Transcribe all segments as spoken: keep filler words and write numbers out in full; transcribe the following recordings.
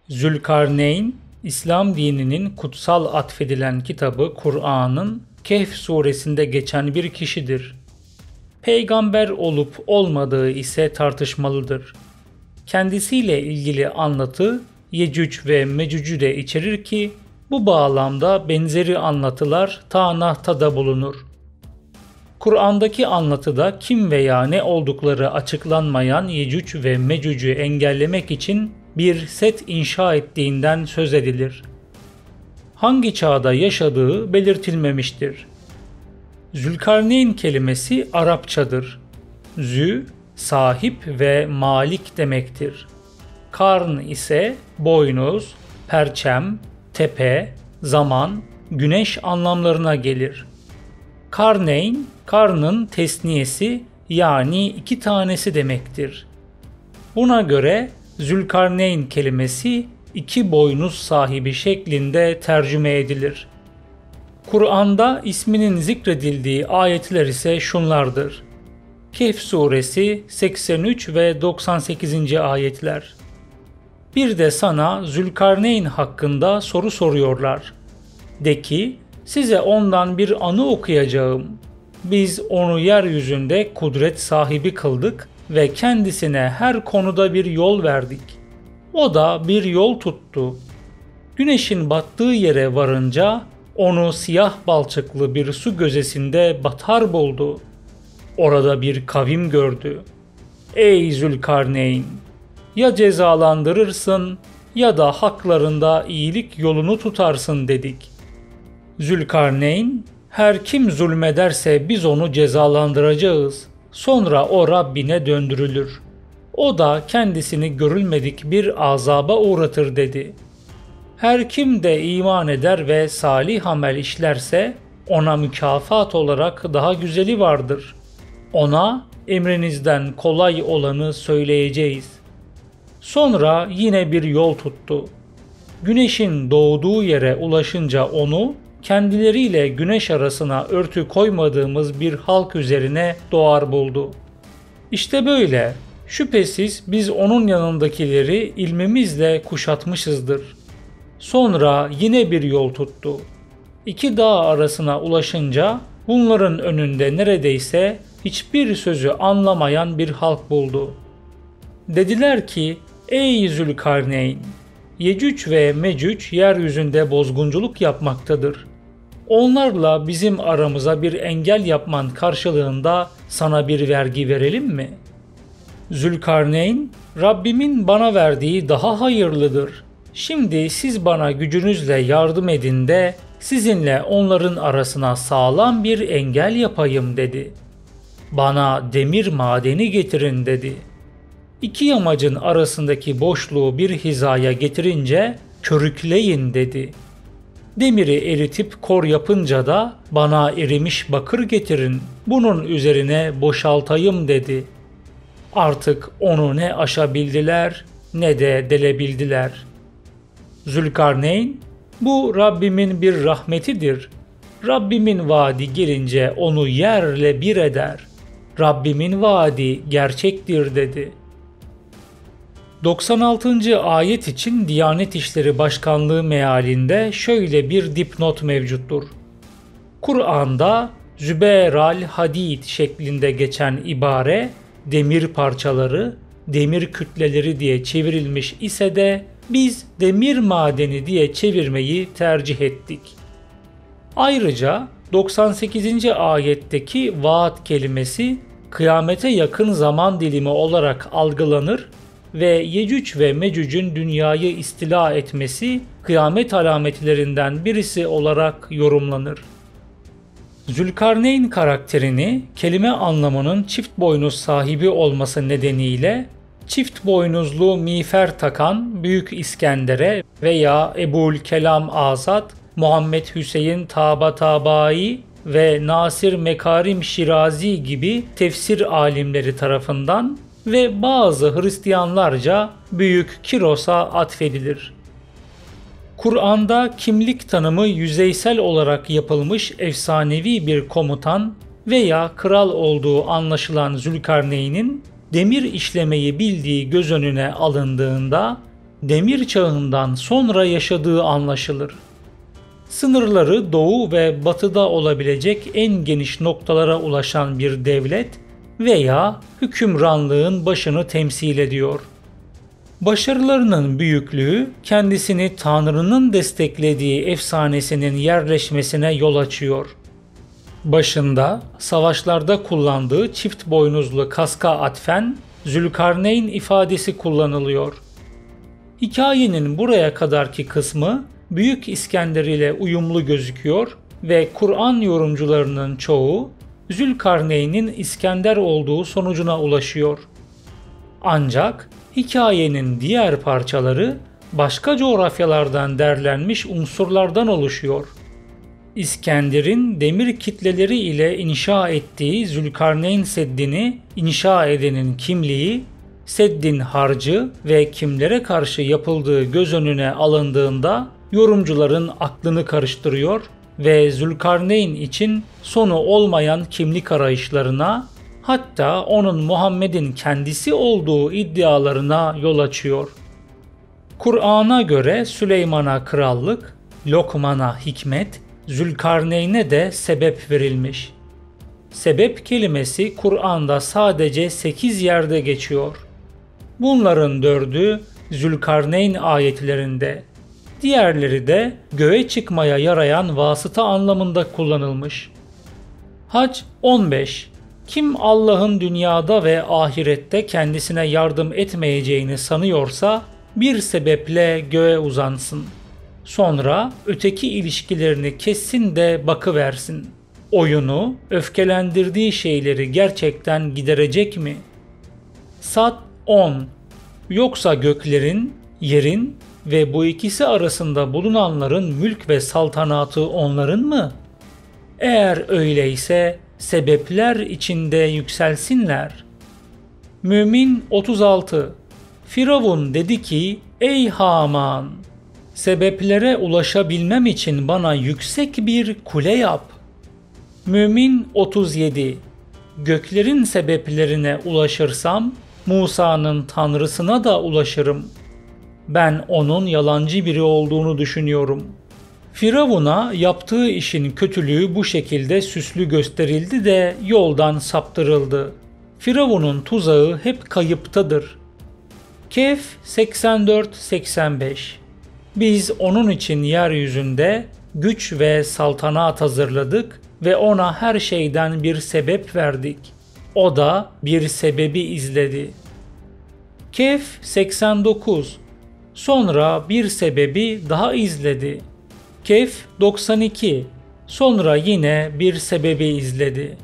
Zülkarneyn, İslam dininin kutsal atfedilen kitabı Kur'an'ın Kehf suresinde geçen bir kişidir. Peygamber olup olmadığı ise tartışmalıdır. Kendisiyle ilgili anlatı Yecüc ve Mecüc'ü de içerir ki bu bağlamda benzeri anlatılar Tanah'ta bulunur. Kur'an'daki anlatıda kim veya ne oldukları açıklanmayan Yecüc ve Mecüc'ü engellemek için bir set inşa ettiğinden söz edilir. Hangi çağda yaşadığı belirtilmemiştir. Zülkarneyn kelimesi Arapçadır. Zü, sahip ve malik demektir. Karn ise boynuz, perçem, tepe, zaman, güneş anlamlarına gelir. Karneyn, karnın tesniyesi yani iki tanesi demektir. Buna göre Zülkarneyn kelimesi iki boynuz sahibi şeklinde tercüme edilir. Kur'an'da isminin zikredildiği ayetler ise şunlardır. Kehf suresi seksen üç ve doksan sekizinci ayetler. Bir de sana Zülkarneyn hakkında soru soruyorlar. De ki, size ondan bir anı okuyacağım. Biz onu yeryüzünde kudret sahibi kıldık ve kendisine her konuda bir yol verdik. O da bir yol tuttu. Güneşin battığı yere varınca onu siyah balçıklı bir su gözesinde batar buldu. Orada bir kavim gördü. Ey Zülkarneyn! Ya cezalandırırsın ya da haklarında iyilik yolunu tutarsın dedik. Zülkarneyn, her kim zulmederse biz onu cezalandıracağız. Sonra o Rabbine döndürülür. O da kendisini görülmedik bir azaba uğratır dedi. Her kim de iman eder ve salih amel işlerse ona mükafat olarak daha güzeli vardır. Ona emrinizden kolay olanı söyleyeceğiz. Sonra yine bir yol tuttu. Güneşin doğduğu yere ulaşınca onu kendileriyle güneş arasına örtü koymadığımız bir halk üzerine doğar buldu. İşte böyle, şüphesiz biz onun yanındakileri ilmimizle kuşatmışızdır. Sonra yine bir yol tuttu. İki dağ arasına ulaşınca bunların önünde neredeyse hiçbir sözü anlamayan bir halk buldu. Dediler ki, ey Zülkarneyn! Yecüc ve Mecüc yeryüzünde bozgunculuk yapmaktadır. Onlarla bizim aramıza bir engel yapman karşılığında sana bir vergi verelim mi? Zülkarneyn, Rabbimin bana verdiği daha hayırlıdır. Şimdi siz bana gücünüzle yardım edin de sizinle onların arasına sağlam bir engel yapayım dedi. Bana demir madeni getirin dedi. İki yamacın arasındaki boşluğu bir hizaya getirince körükleyin dedi. Demiri eritip kor yapınca da bana erimiş bakır getirin, bunun üzerine boşaltayım dedi. Artık onu ne aşabildiler ne de delebildiler. Zülkarneyn, bu Rabbimin bir rahmetidir. Rabbimin vaadi gelince onu yerle bir eder. Rabbimin vaadi gerçektir dedi. doksan altıncı ayet için Diyanet İşleri Başkanlığı mealinde şöyle bir dipnot mevcuttur. Kur'an'da Züberal Hadid şeklinde geçen ibare demir parçaları, demir kütleleri diye çevrilmiş ise de biz demir madeni diye çevirmeyi tercih ettik. Ayrıca doksan sekizinci ayetteki vaat kelimesi kıyamete yakın zaman dilimi olarak algılanır ve Yecüc ve Mecüc'ün dünyayı istila etmesi kıyamet alametlerinden birisi olarak yorumlanır. Zülkarneyn karakterini kelime anlamının çift boynuz sahibi olması nedeniyle çift boynuzlu miğfer takan Büyük İskender'e veya Ebul Kelam Azad, Muhammed Hüseyin Tabatabai ve Nasir Mekarim Şirazi gibi tefsir alimleri tarafından ve bazı Hristiyanlarca Büyük Kiros'a atfedilir. Kur'an'da kimlik tanımı yüzeysel olarak yapılmış efsanevi bir komutan veya kral olduğu anlaşılan Zülkarneyn'in demir işlemeyi bildiği göz önüne alındığında demir çağından sonra yaşadığı anlaşılır. Sınırları doğu ve batıda olabilecek en geniş noktalara ulaşan bir devlet veya hükümranlığın başını temsil ediyor. Başarılarının büyüklüğü kendisini Tanrı'nın desteklediği efsanesinin yerleşmesine yol açıyor. Başında savaşlarda kullandığı çift boynuzlu kaska atfen Zülkarneyn ifadesi kullanılıyor. Hikayenin buraya kadarki kısmı Büyük İskender ile uyumlu gözüküyor ve Kur'an yorumcularının çoğu Zülkarneyn'in İskender olduğu sonucuna ulaşıyor. Ancak hikayenin diğer parçaları başka coğrafyalardan derlenmiş unsurlardan oluşuyor. İskender'in demir kitleleri ile inşa ettiği Zülkarneyn Seddi'ni inşa edenin kimliği, seddin harcı ve kimlere karşı yapıldığı göz önüne alındığında yorumcuların aklını karıştırıyor ve Zülkarneyn için sonu olmayan kimlik arayışlarına, hatta onun Muhammed'in kendisi olduğu iddialarına yol açıyor. Kur'an'a göre Süleyman'a krallık, Lokman'a hikmet, Zülkarneyn'e de sebep verilmiş. Sebep kelimesi Kur'an'da sadece sekiz yerde geçiyor. Bunların dördü Zülkarneyn ayetlerinde, diğerleri de göğe çıkmaya yarayan vasıta anlamında kullanılmış. Hac on beş. Kim Allah'ın dünyada ve ahirette kendisine yardım etmeyeceğini sanıyorsa bir sebeple göğe uzansın. Sonra öteki ilişkilerini kessin de bakıversin. Oyunu, öfkelendirdiği şeyleri gerçekten giderecek mi? Sad on. Yoksa göklerin, yerin ve bu ikisi arasında bulunanların mülk ve saltanatı onların mı? Eğer öyleyse sebepler içinde yükselsinler. Mümin otuz altı. Firavun dedi ki, ey Haman! Sebeplere ulaşabilmem için bana yüksek bir kule yap. Mümin otuz yedi. Göklerin sebeplerine ulaşırsam Musa'nın tanrısına da ulaşırım. Ben onun yalancı biri olduğunu düşünüyorum. Firavun'a yaptığı işin kötülüğü bu şekilde süslü gösterildi de yoldan saptırıldı. Firavun'un tuzağı hep kayıptadır. Kehf seksen dört seksen beş. Biz onun için yeryüzünde güç ve saltanat hazırladık ve ona her şeyden bir sebep verdik. O da bir sebebi izledi. Kehf seksen dokuz. Sonra bir sebebi daha izledi. Kehf doksan iki. Sonra yine bir sebebi izledi.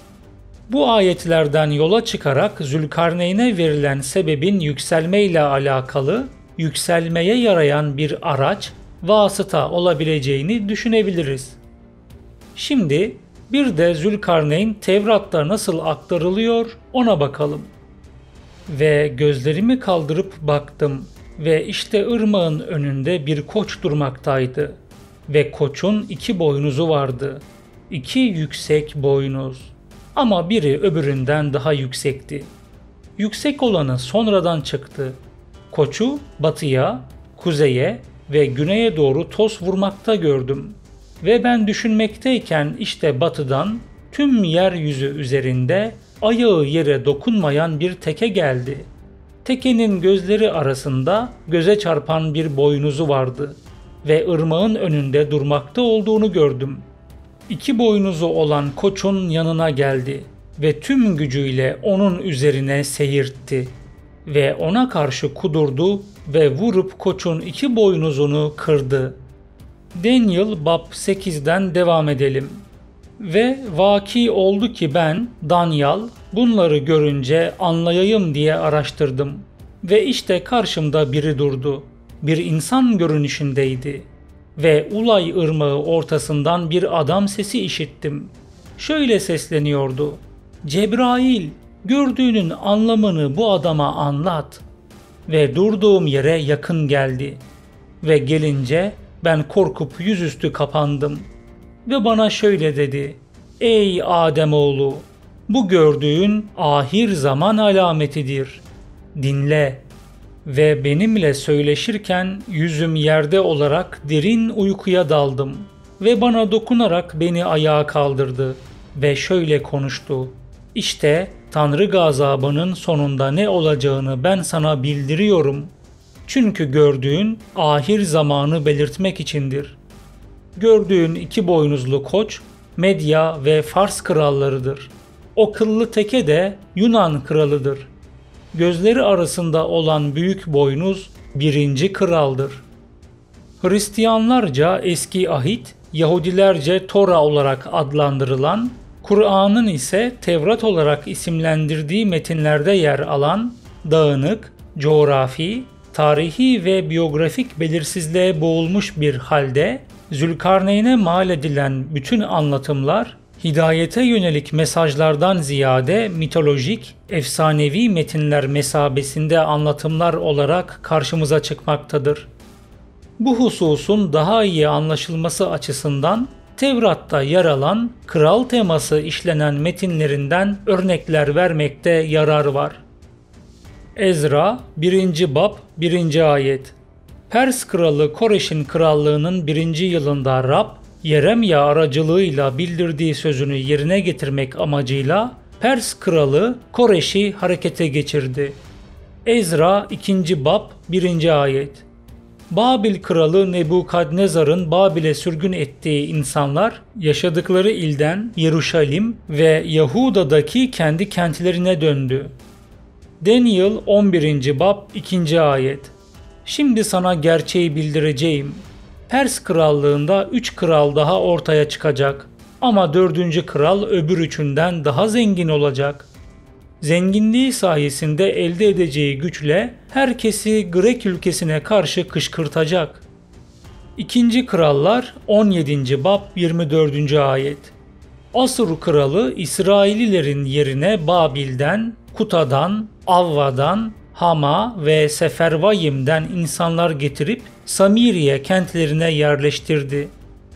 Bu ayetlerden yola çıkarak Zülkarneyn'e verilen sebebin yükselmeyle alakalı, yükselmeye yarayan bir araç, vasıta olabileceğini düşünebiliriz. Şimdi bir de Zülkarneyn Tevrat'ta nasıl aktarılıyor ona bakalım. Ve gözlerimi kaldırıp baktım ve işte ırmağın önünde bir koç durmaktaydı. Ve koçun iki boynuzu vardı. İki yüksek boynuz. Ama biri öbüründen daha yüksekti. Yüksek olanı sonradan çıktı. Koçu batıya, kuzeye ve güneye doğru toz vurmakta gördüm. Ve ben düşünmekteyken işte batıdan tüm yeryüzü üzerinde ayağı yere dokunmayan bir teke geldi. Tekenin gözleri arasında göze çarpan bir boynuzu vardı ve ırmağın önünde durmakta olduğunu gördüm. İki boynuzu olan koçun yanına geldi ve tüm gücüyle onun üzerine seyirtti ve ona karşı kudurdu ve vurup koçun iki boynuzunu kırdı. Daniel bab sekizden devam edelim. Ve vaki oldu ki ben, Danyal, bunları görünce anlayayım diye araştırdım. Ve işte karşımda biri durdu. Bir insan görünüşündeydi. Ve Ulay ırmağı ortasından bir adam sesi işittim. Şöyle sesleniyordu. Cebrail, gördüğünün anlamını bu adama anlat. Ve durduğum yere yakın geldi. Ve gelince ben korkup yüzüstü kapandım. Ve bana şöyle dedi. Ey Ademoğlu, bu gördüğün ahir zaman alametidir. Dinle. ve benimle söyleşirken yüzüm yerde olarak derin uykuya daldım ve bana dokunarak beni ayağa kaldırdı ve şöyle konuştu: İşte Tanrı gazabının sonunda ne olacağını ben sana bildiriyorum. Çünkü gördüğün ahir zamanı belirtmek içindir. Gördüğün iki boynuzlu koç Medya ve Fars krallarıdır. O kıllı teke de Yunan kralıdır. Gözleri arasında olan büyük boynuz birinci kraldır. Hristiyanlarca Eski Ahit, Yahudilerce Tora olarak adlandırılan, Kur'an'ın ise Tevrat olarak isimlendirdiği metinlerde yer alan, dağınık, coğrafi, tarihi ve biyografik belirsizliğe boğulmuş bir halde, Zülkarneyn'e mal edilen bütün anlatımlar, hidayete yönelik mesajlardan ziyade mitolojik, efsanevi metinler mesabesinde anlatımlar olarak karşımıza çıkmaktadır. Bu hususun daha iyi anlaşılması açısından Tevrat'ta yer alan kral teması işlenen metinlerinden örnekler vermekte yarar var. Ezra birinci bab birinci ayet. Pers kralı Koreş'in krallığının birinci yılında Rab, Yeremya aracılığıyla bildirdiği sözünü yerine getirmek amacıyla Pers kralı Koreş'i harekete geçirdi. Ezra ikinci bab birinci ayet. Babil kralı Nebukadnezar'ın Babil'e sürgün ettiği insanlar yaşadıkları ilden Yeruşalim ve Yahuda'daki kendi kentlerine döndü. Daniel on birinci bab ikinci ayet. Şimdi sana gerçeği bildireceğim. Pers krallığında üç kral daha ortaya çıkacak ama dördüncü kral öbür üçünden daha zengin olacak. Zenginliği sayesinde elde edeceği güçle herkesi Grek ülkesine karşı kışkırtacak. İkinci Krallar on yedinci bab yirmi dördüncü ayet. Asur kralı İsraililerin yerine Babil'den, Kuta'dan, Avva'dan, Hama ve Sefervayim'den insanlar getirip Samiriye kentlerine yerleştirdi.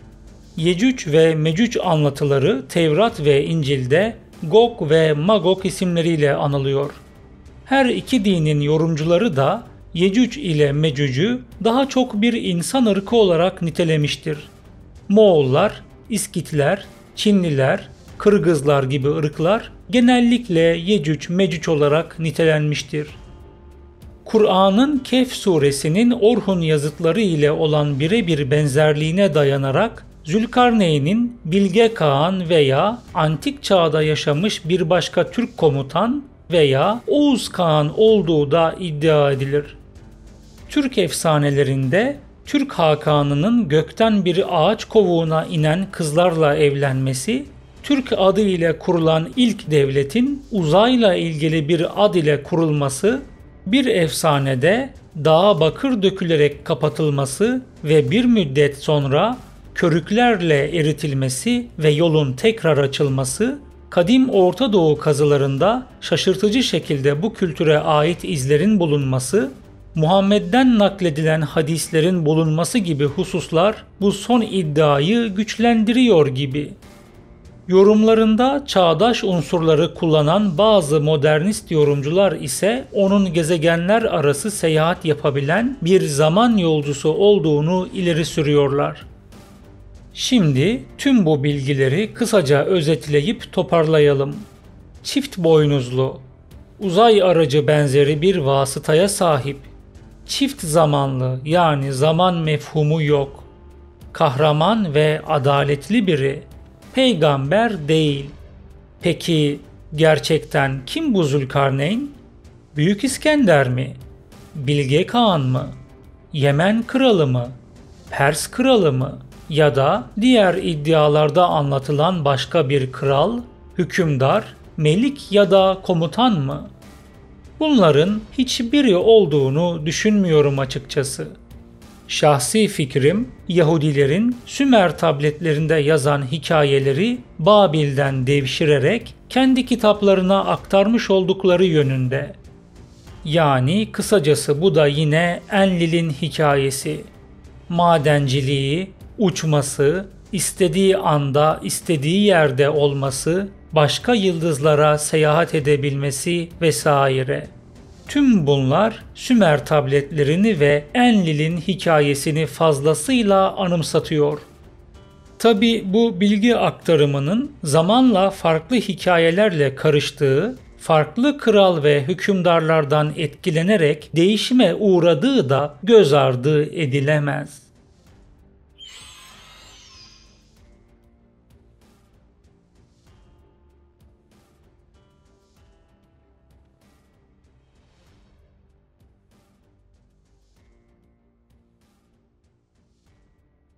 Yecüc ve Mecüc anlatıları Tevrat ve İncil'de Gog ve Magog isimleriyle anılıyor. Her iki dinin yorumcuları da Yecüc ile Mecüc'ü daha çok bir insan ırkı olarak nitelemiştir. Moğollar, İskitler, Çinliler, Kırgızlar gibi ırklar genellikle Yecüc Mecüc olarak nitelenmiştir. Kur'an'ın Kehf suresinin Orhun yazıtları ile olan birebir benzerliğine dayanarak Zülkarneyn'in Bilge Kağan veya antik çağda yaşamış bir başka Türk komutan veya Oğuz Kağan olduğu da iddia edilir. Türk efsanelerinde Türk Hakanı'nın gökten bir ağaç kovuğuna inen kızlarla evlenmesi, Türk adı ile kurulan ilk devletin uzayla ilgili bir ad ile kurulması, bir efsanede dağa bakır dökülerek kapatılması ve bir müddet sonra körüklerle eritilmesi ve yolun tekrar açılması, kadim Orta Doğu kazılarında şaşırtıcı şekilde bu kültüre ait izlerin bulunması, Muhammed'den nakledilen hadislerin bulunması gibi hususlar bu son iddiayı güçlendiriyor gibi. Yorumlarında çağdaş unsurları kullanan bazı modernist yorumcular ise onun gezegenler arası seyahat yapabilen bir zaman yolcusu olduğunu ileri sürüyorlar. Şimdi tüm bu bilgileri kısaca özetleyip toparlayalım. Çift boynuzlu, uzay aracı benzeri bir vasıtaya sahip, çift zamanlı yani zaman mefhumu yok, kahraman ve adaletli biri, peygamber değil. Peki gerçekten kim bu Zülkarneyn? Büyük İskender mi? Bilge Kağan mı? Yemen kralı mı? Pers kralı mı? Ya da diğer iddialarda anlatılan başka bir kral, hükümdar, melik ya da komutan mı? Bunların hiçbiri olduğunu düşünmüyorum açıkçası. Şahsi fikrim, Yahudilerin Sümer tabletlerinde yazan hikayeleri Babil'den devşirerek kendi kitaplarına aktarmış oldukları yönünde. Yani kısacası bu da yine Enlil'in hikayesi. Madenciliği, uçması, istediği anda istediği yerde olması, başka yıldızlara seyahat edebilmesi vesaire. Tüm bunlar Sümer tabletlerini ve Enlil'in hikayesini fazlasıyla anımsatıyor. Tabi bu bilgi aktarımının zamanla farklı hikayelerle karıştığı, farklı kral ve hükümdarlardan etkilenerek değişime uğradığı da göz ardı edilemez.